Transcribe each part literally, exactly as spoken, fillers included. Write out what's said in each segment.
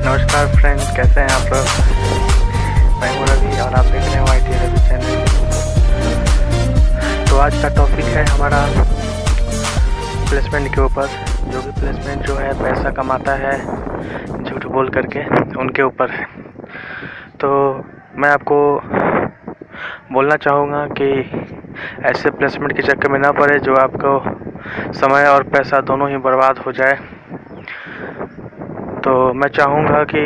नमस्कार फ्रेंड्स, कैसे हैं आप लोग। मैं हूं रवि और आप देख रहे हैं वाई टी रवि चैनल। तो आज का टॉपिक है हमारा प्लेसमेंट के ऊपर, जो भी प्लेसमेंट जो है पैसा कमाता है झूठ बोल करके, उनके ऊपर है। तो मैं आपको बोलना चाहूँगा कि ऐसे प्लेसमेंट के चक्कर में ना पड़े जो आपको समय और पैसा दोनों ही बर्बाद हो जाए। तो मैं चाहूँगा कि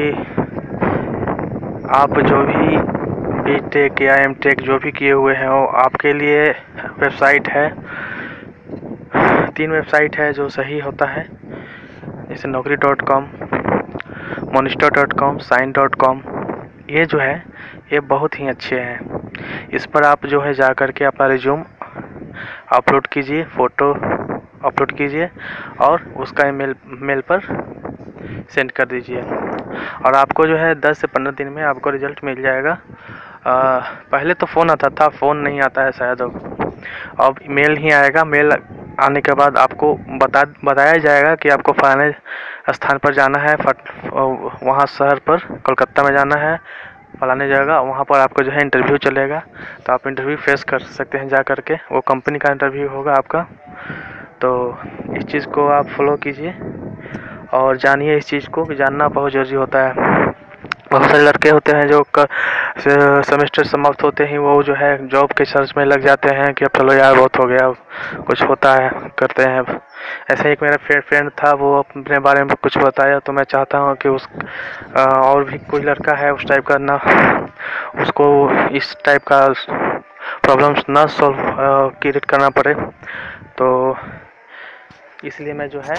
आप जो भी बी टेक या एम टेक जो भी किए हुए हैं, वो आपके लिए वेबसाइट है, तीन वेबसाइट है जो सही होता है, जैसे Naukri dot com, Monster dot com, Shine dot com. ये जो है ये बहुत ही अच्छे हैं। इस पर आप जो है जा कर के अपना रिज्यूम अपलोड कीजिए, फ़ोटो अपलोड कीजिए और उसका ईमेल मेल पर सेंड कर दीजिए और आपको जो है दस से पंद्रह दिन में आपको रिज़ल्ट मिल जाएगा। आ, पहले तो फ़ोन आता था, फ़ोन नहीं आता है शायद अब अब मेल ही आएगा। मेल आने के बाद आपको बता बताया जाएगा कि आपको फलाने स्थान पर जाना है, वहाँ शहर पर कोलकाता में जाना है, फलाने जगह, वहाँ पर आपको जो है इंटरव्यू चलेगा। तो आप इंटरव्यू फेस कर सकते हैं जा कर के, वो कंपनी का इंटरव्यू होगा आपका। तो इस चीज़ को आप फॉलो कीजिए और जानिए इस चीज़ को, कि जानना बहुत ज़रूरी होता है। बहुत सारे लड़के होते हैं जो सेमेस्टर समाप्त होते ही वो जो है जॉब के सर्च में लग जाते हैं कि अब चलो यार बहुत हो गया, कुछ होता है करते हैं। ऐसे एक मेरा फ्रेंड था, वो अपने बारे में कुछ बताया, तो मैं चाहता हूँ कि उस और भी कोई लड़का है उस टाइप का ना, उसको इस टाइप का प्रॉब्लम्स ना सॉल्व क्रिएट करना पड़े। तो इसलिए मैं जो है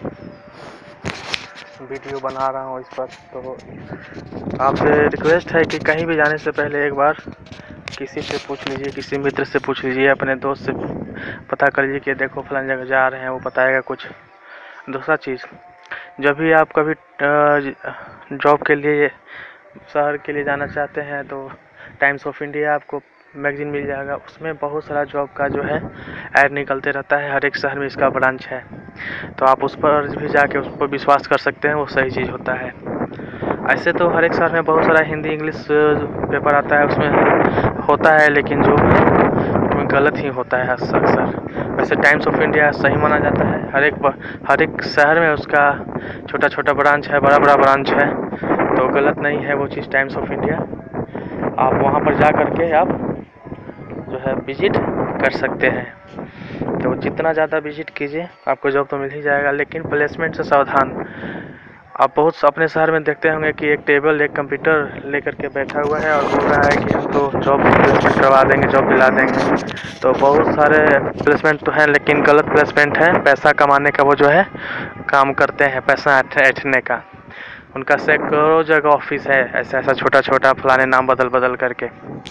वीडियो बना रहा हूँ इस पर। तो आपसे रिक्वेस्ट है कि कहीं भी जाने से पहले एक बार किसी से पूछ लीजिए, किसी मित्र से पूछ लीजिए, अपने दोस्त से पता कर लीजिए कि देखो फलानी जगह जा रहे हैं, वो बताएगा कुछ। दूसरा चीज़, जब भी आप कभी जॉब के लिए शहर के लिए जाना चाहते हैं तो टाइम्स ऑफ इंडिया आपको मैगज़ीन मिल जाएगा। उसमें बहुत सारा जॉब का जो है ऐड निकलते रहता है, हर एक शहर में इसका ब्रांच है। तो आप उस पर भी जाके उस पर विश्वास कर सकते हैं, वो सही चीज़ होता है। ऐसे तो हर एक शहर में बहुत सारा हिंदी इंग्लिश पेपर आता है, उसमें होता है, लेकिन जो गलत ही होता है अक्सर। वैसे टाइम्स ऑफ इंडिया सही माना जाता है। हर एक हर एक शहर में उसका छोटा छोटा ब्रांच है, बड़ा बड़ा ब्रांच है, तो गलत नहीं है वो चीज़ टाइम्स ऑफ इंडिया। आप वहाँ पर जा कर के आप जो है विजिट कर सकते हैं। तो जितना ज़्यादा विजिट कीजिए आपको जॉब तो मिल ही जाएगा, लेकिन प्लेसमेंट से सावधान। आप बहुत अपने शहर में देखते होंगे कि एक टेबल एक कंप्यूटर लेकर के बैठा हुआ है और बोल रहा है कि हम तो जॉब प्लेसमेंट करवा देंगे, जॉब दिला देंगे। तो बहुत सारे प्लेसमेंट तो हैं, लेकिन गलत प्लेसमेंट है। पैसा कमाने का वो जो है काम करते हैं, पैसा ऐंठने का। उनका सैकड़ों जगह ऑफिस है, ऐसा ऐसा छोटा छोटा फलाने नाम बदल बदल करके।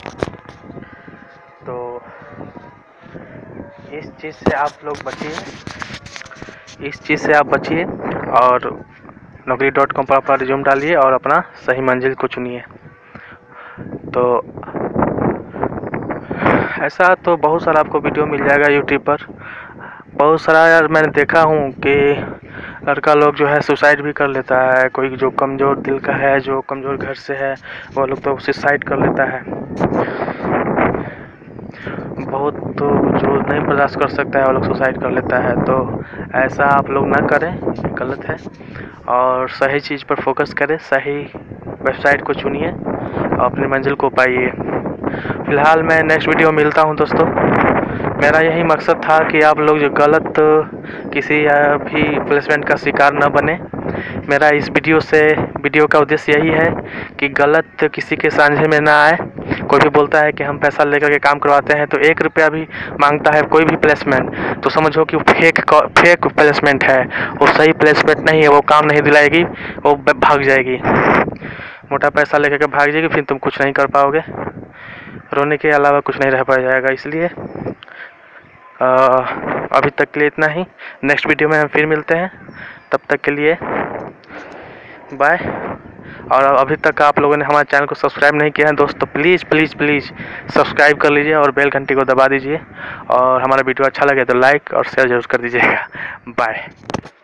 तो इस चीज़ से आप लोग बचिए, इस चीज़ से आप बचिए और नौकरी डॉट कॉम पर अपना रिज्यूम डालिए और अपना सही मंजिल को चुनिए। तो ऐसा तो बहुत सारा आपको वीडियो मिल जाएगा यूट्यूब पर। बहुत सारा यार मैंने देखा हूँ कि लड़का लोग जो है सुसाइड भी कर लेता है। कोई जो कमज़ोर दिल का है, जो कमज़ोर घर से है, वो लोग तो सुसाइड कर लेता है। बहुत तो जो नहीं बर्दाश्त कर सकता है वो लोग सुसाइड कर लेता है। तो ऐसा आप लोग ना करें, गलत है। और सही चीज़ पर फोकस करें, सही वेबसाइट को चुनिए और अपनी मंजिल को पाइए। फ़िलहाल मैं नेक्स्ट वीडियो मिलता हूं दोस्तों। मेरा यही मकसद था कि आप लोग जो गलत किसी भी प्लेसमेंट का शिकार न बने। मेरा इस वीडियो से वीडियो का उद्देश्य यही है कि गलत किसी के साझे में ना आए। कोई भी बोलता है कि हम पैसा लेकर के काम करवाते हैं, तो एक रुपया भी मांगता है कोई भी प्लेसमेंट, तो समझो कि फेक फेक प्लेसमेंट है, वो सही प्लेसमेंट नहीं है, वो काम नहीं दिलाएगी, वो भाग जाएगी, मोटा पैसा लेकर के भाग जाएगी, फिर तुम कुछ नहीं कर पाओगे, रोने के अलावा कुछ नहीं रह पा जाएगा। इसलिए आ, अभी तक के लिए इतना ही। नेक्स्ट वीडियो में हम फिर मिलते हैं, तब तक के लिए बाय। और अभी तक आप लोगों ने हमारे चैनल को सब्सक्राइब नहीं किया है दोस्त, तो प्लीज़ प्लीज़ प्लीज़ सब्सक्राइब कर लीजिए और बेल घंटी को दबा दीजिए। और हमारा वीडियो अच्छा लगे तो लाइक और शेयर जरूर कर दीजिएगा। बाय।